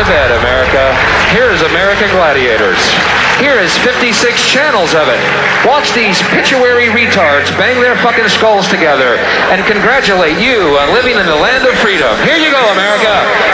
to bed, America. Here is American Gladiators. Here is 56 channels of it. Watch these pituitary retards bang their fucking skulls together and congratulate you on living in the land of freedom. Here you go, America.